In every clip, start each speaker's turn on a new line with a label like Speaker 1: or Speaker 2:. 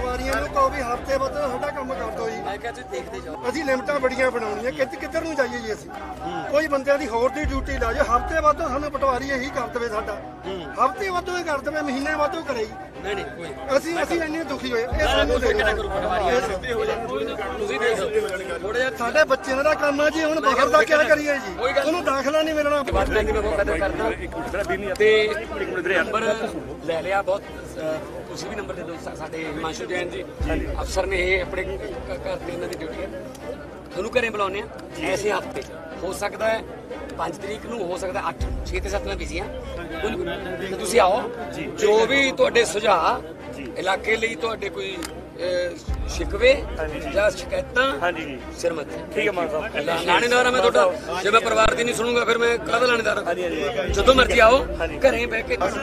Speaker 1: ਪਟਵਾਰੀਆਂ ਨੂੰ ਕਹੋ ਵੀ ਹਫ਼ਤੇ ਬਾਅਦ ਸਾਡਾ ਕੰਮ ਕਰ ਦਿਓ ਜੀ।
Speaker 2: ਮੈਂ ਕਿਹਾ ਤੁਸੀਂ ਦੇਖਦੇ ਜਾਓ।
Speaker 1: ਅਸੀਂ ਲਿਮਟਾਂ ਬੜੀਆਂ ਬਣਾਉਣੀਆਂ, ਕਿੱਧਰ ਨੂੰ ਜਾਈਏ ਜੀ ਅਸੀਂ? ਕੋਈ ਬੰਦਿਆਂ ਦੀ ਹੋਰ ਦੀ ਡਿਊਟੀ ਲਾ ਜਾਓ, ਹਫ਼ਤੇ ਬਾਅਦ ਸਾਨੂੰ ਪਟਵਾਰੀ ਇਹੀ ਕਰ ਦੇਵੇ ਸਾਡਾ। ਹਫ਼ਤੇ ਬਾਅਦ ਹੀ ਕਰ ਦੇਵੇ, ਮਹੀਨੇ ਬਾਅਦ ਕਰੇ ਜੀ।
Speaker 2: ਨਹੀਂ ਕੋਈ
Speaker 1: ਅਸੀਂ ਇੰਨੇ ਦੁਖੀ ਹੋਏ। ਇਹ ਸਾਨੂੰ
Speaker 2: ਤੁਸੀਂ ਦੇਖ ਲਓ ਥੋੜਾ ਜਿਹਾ
Speaker 1: ਸਾਡੇ ਬੱਚਿਆਂ ਦਾ ਕੰਮ ਆ ਜੀ। ਹੁਣ ਬਾਹਰ ਦਾ ਕਿਆ ਕਰੀਏ ਜੀ? ਉਹਨੂੰ ਦਾਖਲਾ ਨਹੀਂ ਮਿਲਣਾ।
Speaker 2: ਤੇ ਨੰਬਰ ਲੈ ਲਿਆ ਬਹੁਤ। ਤੁਸੀਂ ਵੀ ਨੰਬਰ ਦੇ ਦਿਓ ਸਾਡੇ ਹਿਮਾਂਸ਼ੂ ਜੈਨ ਜੀ ਅਫਸਰ ਨੇ। ਇਹ ਆਪਣੇ ਘਰ ਤੇ ਇਹਨਾਂ ਦੀ ਡਿਊਟੀ ਹੈ। ਤੁਹਾਨੂੰ ਘਰੇ ਬੁਲਾਉਂਦੇ ਆ ਐਸੇ ਹਫ਼ਤੇ ਹੋ ਸਕਦਾ ਹੈ 5 ਤਰੀਕ ਨੂੰ, ਹੋ ਸਕਦਾ 8, 6 ਤੇ 7 ਮੈਂ ਬਿਜ਼ੀ ਹਾਂ। ਤੁਸੀਂ ਆਓ, ਜੋ ਵੀ ਤੁਹਾਡੇ ਸੁਝਾਅ ਇਲਾਕੇ ਲਈ ਤੁਹਾਡੇ ਕੋਈ ਸ਼ਿਕਵੇ ਜਾਂ ਸ਼ਿਕਾਇਤਾਂ ਸਿਰ ਮੱਥੇ। ਠੀਕ ਹੈ ਮਾਨ ਸਾਹਿਬ। ਲਾਣੇਦਾਰ ਆ ਮੈਂ ਤੁਹਾਡਾ। ਜੇ ਮੈਂ ਪਰਿਵਾਰ ਦੀ ਨਹੀਂ ਸੁਣੂਗਾ ਫਿਰ ਮੈਂ ਕਾਹਦਾ ਲਾਣੇਦਾਰ? ਜਦੋਂ ਮਰਜ਼ੀ ਆਓ, ਘਰੇ ਬਹਿ ਕੇ
Speaker 1: ਦਿੱਲੀ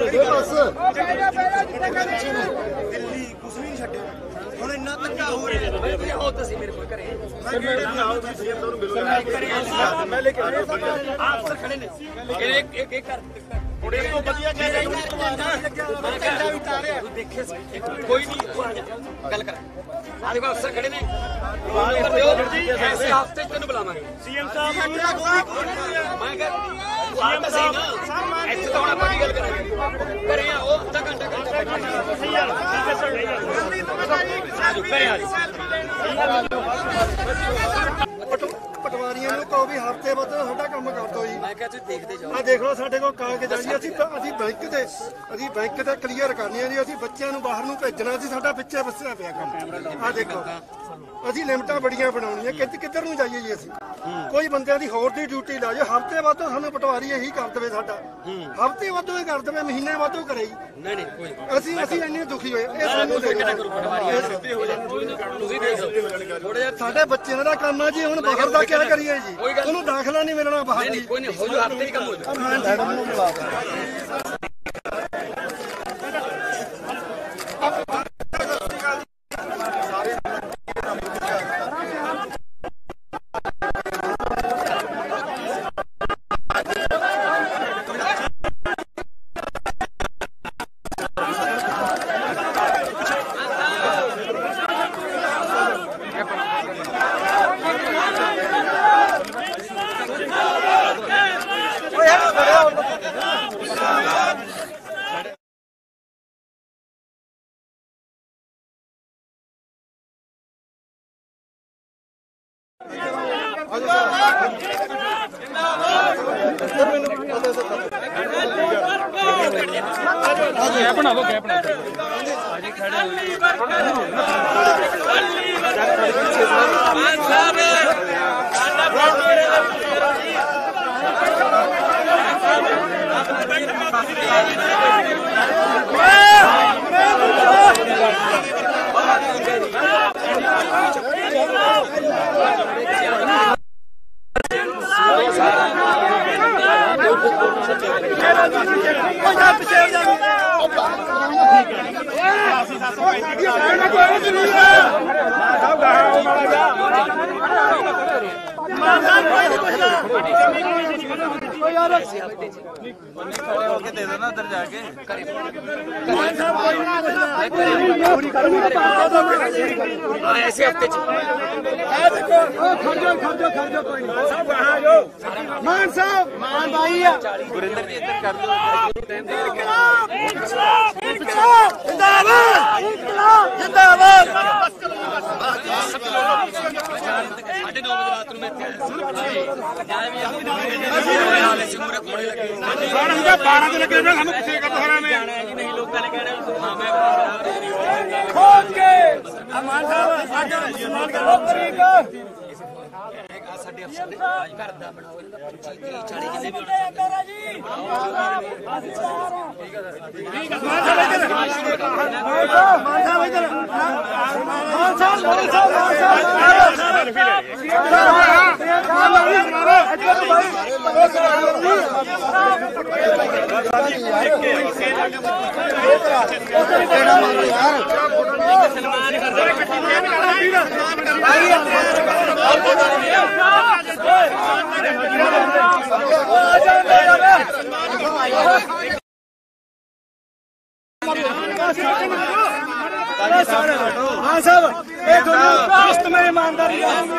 Speaker 1: ਕੁਛ ਵੀ ਨਹੀਂ ਛੱਡਿਆ। ਹੁਣ ਇੰਨਾ ਧੱਕਾ ਹੋ ਰਿਹਾ।
Speaker 2: ਆਓ ਤੁਸੀਂ ਮੇਰੇ ਕੋਲ ਘਰੇ।
Speaker 1: ਮੈਂ ਲੈ ਕੇ ਆਇਆ
Speaker 2: ਅਫਸਰ ਖੜੇ ਨੇ ਇਹ ਕਰ
Speaker 1: ਥੋੜੇ ਤੋਂ ਵਧੀਆ
Speaker 2: ਦੇਖੇ ਕੋਈ ਨਹੀਂ ਗੱਲ ਕਰ। ਆ ਦੇਖੋ ਅਫਸਰ ਖੜੇ ਨੇ। ਐਸੇ ਹਫ਼ਤੇ ਤੈਨੂੰ ਬੁਲਾਵਾਂਗੇ।
Speaker 1: ਸੀਐਮ ਸਾਹਿਬ
Speaker 2: ਮੈਂ ਕਿਹਾ ਇੱਥੇ ਤਾਂ ਹੁਣ ਆਪਾਂ ਕੀ ਗੱਲ ਕਰਾਂਗੇ? ਘਰੇ ਆਓ, ਅੱਧਾ ਘੰਟਾ ਪਟਵਾਰੀਆਂ ਨੂੰ ਕਹੋ ਵੀ ਹਫ਼ਤੇ ਬਾਅਦ ਸਾਡਾ ਕੰਮ ਕਰ ਦਿਓ ਜੀ। ਮੈਂ ਕਿਹਾ ਤੁਸੀਂ ਦੇਖਦੇ ਜਾਓ। ਆ ਦੇਖ ਲਓ ਸਾਡੇ ਕੋਲ ਕਾਗਜ਼ ਆ ਜੀ। ਅਸੀਂ ਬੈਂਕ ਤੇ ਕਲੀਅਰ ਕਰਨੀ ਆ ਜੀ। ਅਸੀਂ ਬੱਚਿਆਂ ਨੂੰ ਬਾਹਰ ਨੂੰ ਭੇਜਣਾ ਸੀ, ਸਾਡਾ ਪਿੱਛੇ ਵਸਿਆ ਪਿਆ ਕੰਮ। ਆ ਦੇਖੋ ਅਸੀਂ ਲਿਮਟਾਂ ਬੜੀਆਂ ਬਣਾਉਣੀਆਂ, ਕਿੱਧਰ ਨੂੰ ਜਾਈਏ ਜੀ ਅਸੀਂ? ਕੋਈ ਬੰਦਿਆਂ ਦੀ ਹੋਰ ਦੀ ਡਿਊਟੀ ਲਾ ਜਾਓ, ਹਫ਼ਤੇ ਬਾਅਦ ਸਾਨੂੰ ਪਟਵਾਰੀ ਇਹੀ ਕਰ ਦੇਵੇ ਸਾਡਾ। ਹਫ਼ਤੇ ਬਾਅਦ ਹੀ ਕਰ ਦੇਵੇ, ਮਹੀਨੇ ਬਾਅਦ ਕਰੇ ਜੀ। ਨਹੀਂ ਕੋਈ ਅਸੀਂ ਇੰਨੇ ਦੁਖੀ ਹੋਏ। ਇਹ ਸਾਨੂੰ ਤੁਸੀਂ ਦੇਖ ਲਓ ਥੋੜਾ ਜਿਹਾ ਸਾਡੇ ਬੱਚਿਆਂ ਦਾ ਕੰਮ ਆ ਜੀ। ਹੁਣ ਬਾਹਰ ਦਾ ਕਿਆ ਕਰੀਏ ਜੀ? ਉਹਨੂੰ ਦਾਖਲਾ ਨਹੀਂ ਮਿਲਣਾ ਬਾਹਰ। ਕੋਈ ਨਹੀਂ ਹੋ ਜਾਊ, ਹਫ਼ਤੇ ਹੀ ਕੰਮ ਹੋ ਜਾਊ।
Speaker 3: बना दो क्या बना दो आगे खड़े दे देना उधर जाके
Speaker 2: ऐसे हफ्ते
Speaker 1: मान साहब मान भाई
Speaker 2: गुरिंदर जी इधर कर दो
Speaker 1: जिंदाबाद जिंदाबाद
Speaker 2: 9:30 रात ਨੂੰ ਮੈਂ ਇੱਥੇ
Speaker 1: बारह दिन लगे हम किसी का बहाना में
Speaker 2: ਨਹੀਂ ਲੋਕਾਂ ਨੇ ਕਹਿਣਾ ਹਾਂ ਮੈਂ
Speaker 1: खोल के अमान साहब समान करो तरीका
Speaker 2: ਸਾਡੇ ਅਫਸਰ ਨੇ ਘਰ ਦਾ ਬਣਾਓ ਇਹਨਾਂ ਦਾ 25 30 40 ਜਿੰਨੇ ਵੀ
Speaker 1: ਹਾਂ ਸਾਹਿਬ ਇਹ ਤੁਹਾਨੂੰ ਕਾਸਟ ਮੈਂ ਇਮਾਨਦਾਰੀ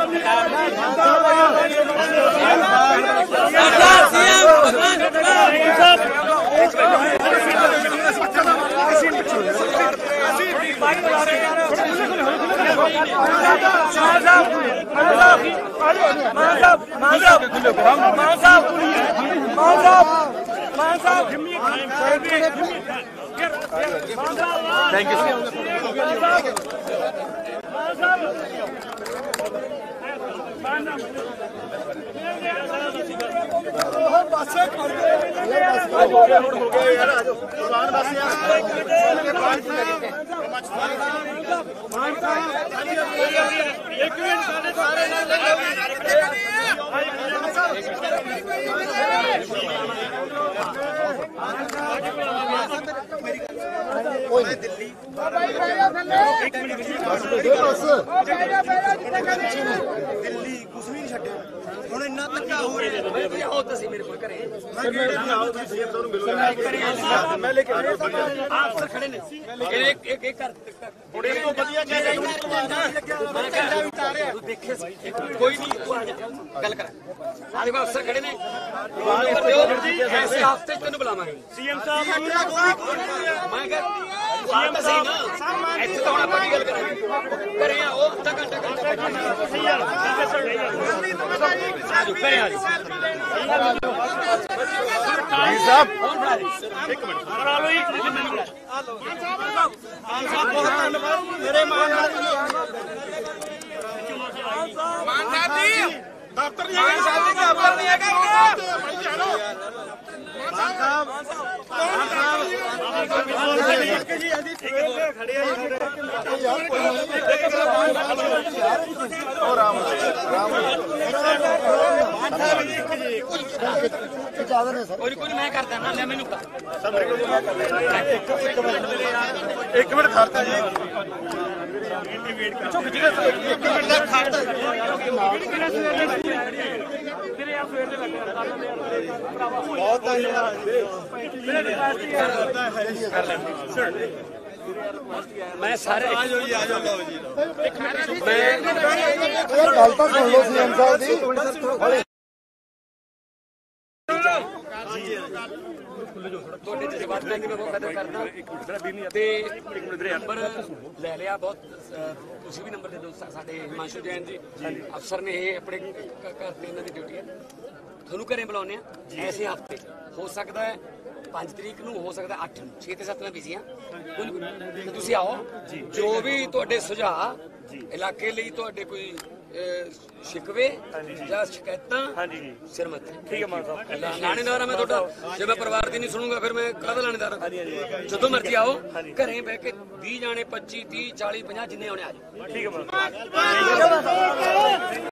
Speaker 3: ਥੈਂਕ ਯੂ
Speaker 1: ਦਿੱਲੀ ਕੁਛ ਵੀ ਨਹੀਂ ਛੱਡਿਆ ਹੁਣ ਇੰਨਾ ਧੱਕਾ ਹੋ ਰਿਹਾ
Speaker 2: ਆਓ ਤੁਸੀਂ ਮੇਰੇ ਕੋਲ ਘਰੇ
Speaker 1: ਮੈਂ ਲੈ ਕੇ ਆਇਆ
Speaker 2: ਅਫਸਰ ਖੜੇ ਨੇ ਇੱਕ ਕਰ
Speaker 1: ਬੜੇ ਤੋਂ ਵਧੀਆ
Speaker 2: ਤੂੰ ਦੇਖੇ ਸੀ ਕੋਈ ਨਹੀਂ ਤੂੰ ਆ ਜਾ ਗੱਲ ਕਰ ਆ ਦੇਖੋ ਅਫਸਰ ਖੜੇ ਨੇ ਐਸੇ ਹਫ਼ਤੇ ਤੈਨੂੰ ਬੁਲਾਵਾਂਗੇ
Speaker 1: ਸੀਐਮ ਸਾਹਿਬ
Speaker 2: ਮੈਂ ਕਿਹਾ ਸੀਐਮ ਸਾਹਿਬ ਇੱਥੇ ਤਾਂ ਹੁਣ ਆਪਾਂ ਕੀ ਗੱਲ ਕਰਾਂਗੇ ਘਰੇ ਆ ਉਹ ਅੱਧਾ ਘੰਟਾ ਘਰੇ ਆ ਜੀ
Speaker 1: ਸਾਹਿਬ
Speaker 2: ਫੋਨ ਫੜਾ ਦੇ
Speaker 1: ਇੱਕ ਮਿੰਟ ਬਣਾ ਲਓ ਜੀ ਮੈਨੂੰ ਬੁਲਾ ਸਾਹਿਬ ਬਹੁਤ ਧੰਨਵਾਦ ਮੇਰੇ ਮਾਨ ਸਾਹਿਬ ਦਫ਼ਤਰ ਨਹੀਂ ਹੈਗਾ ਦਫ਼ਤਰ ਨਹੀਂ ਹੈਗਾ ਖੜੇ
Speaker 2: ਕੋਈ ਮੈਂ ਕਰਦਾ ਨਾ ਲੈ ਮੈਨੂੰ
Speaker 1: ਇੱਕ ਮਿੰਟ ਖੜਤਾ ਜੀ ਇੱਕ ਮਿੰਟ ਦਾ ਖੜਤਾ ਬਹੁਤ ਧੰਨਵਾਦ
Speaker 2: ਮੈਂ ਸਾਰੇ
Speaker 1: ਆ ਜਾਓ ਲਓ ਜੀ
Speaker 2: ਮੈਂ
Speaker 1: ਗੱਲ ਤਾਂ ਸੁਣ ਲਓ ਸੀਐਮ ਸਾਹਿਬ ਦੀ
Speaker 2: ਤੁਹਾਡੇ ਜਜ਼ਬਾਤ ਮੈਂ ਬਹੁਤ ਕਦਰ ਕਰਦਾ ਤੇ ਨੰਬਰ ਲੈ ਲਿਆ ਬਹੁਤ ਤੁਸੀਂ ਵੀ ਨੰਬਰ ਦੇ ਦਿਓ ਸਾਡੇ ਹਿਮਾਂਸ਼ੂ ਜੈਨ ਜੀ ਅਫਸਰ ਨੇ ਇਹ ਆਪਣੇ ਘਰ ਤੇ ਇਹਨਾਂ ਦੀ ਡਿਊਟੀ ਹੈ ਤੁਹਾਨੂੰ ਘਰੇ ਬੁਲਾਉਂਦੇ ਆ ਐਸੇ ਹਫ਼ਤੇ ਹੋ ਸਕਦਾ ਹੈ 5 ਤਰੀਕ ਨੂੰ ਹੋ ਸਕਦਾ 8 ਨੂੰ 6 ਤੇ 7 ਮੈਂ ਬਿਜ਼ੀ ਹਾਂ ਤੁਸੀਂ ਆਓ ਜੋ ਵੀ ਤੁਹਾਡੇ ਸੁਝਾਅ ਇਲਾਕੇ ਲਈ ਤੁਹਾਡੇ ਕੋਈ ਸ਼ਿਕਵੇ ਜਾਂ ਸ਼ਿਕਾਇਤਾਂ ਸਿਰ ਮੱਥੇ
Speaker 3: ਠੀਕ ਹੈ ਮਾਨ ਸਾਹਿਬ
Speaker 2: ਲਾਣੇਦਾਰ ਆ ਮੈਂ ਤੁਹਾਡਾ ਜੇ ਮੈਂ ਪਰਿਵਾਰ ਦੀ ਨਹੀਂ ਸੁਣੂਗਾ ਫਿਰ ਮੈਂ ਕਾਹਦਾ ਲਾਣੇਦਾਰ ਜਦੋਂ ਮਰਜ਼ੀ ਆਓ ਘਰੇ ਬਹਿ ਕੇ 20 ਜਾਣੇ 25 30 40 50 ਜਿੰਨੇ ਆਉਣੇ ਆ ਜਾਓ
Speaker 3: ਠੀਕ ਹੈ ਮਾਨ ਸਾਹਿਬ